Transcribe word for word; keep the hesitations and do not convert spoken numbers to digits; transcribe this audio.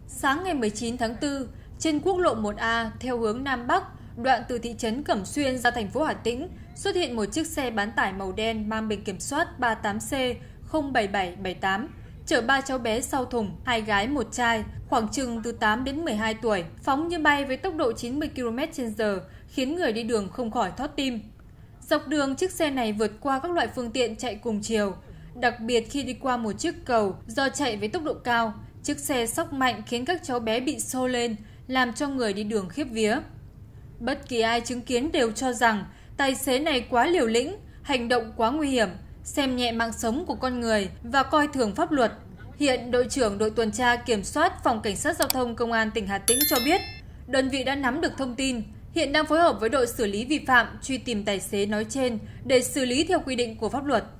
Sáng ngày mười chín tháng tư, trên quốc lộ một A theo hướng Nam Bắc, đoạn từ thị trấn Cẩm Xuyên ra thành phố Hà Tĩnh, xuất hiện một chiếc xe bán tải màu đen mang biển kiểm soát ba tám C không bảy bảy bảy tám, chở ba cháu bé sau thùng, hai gái một trai, khoảng chừng từ tám đến mười hai tuổi, phóng như bay với tốc độ chín mươi ki lô mét trên giờ, khiến người đi đường không khỏi thót tim. Dọc đường, chiếc xe này vượt qua các loại phương tiện chạy cùng chiều. Đặc biệt khi đi qua một chiếc cầu do chạy với tốc độ cao, chiếc xe xóc mạnh khiến các cháu bé bị xô lên, làm cho người đi đường khiếp vía. Bất kỳ ai chứng kiến đều cho rằng tài xế này quá liều lĩnh, hành động quá nguy hiểm, xem nhẹ mạng sống của con người và coi thường pháp luật. Hiện đội trưởng đội tuần tra kiểm soát Phòng Cảnh sát Giao thông Công an tỉnh Hà Tĩnh cho biết, đơn vị đã nắm được thông tin, hiện đang phối hợp với đội xử lý vi phạm truy tìm tài xế nói trên để xử lý theo quy định của pháp luật.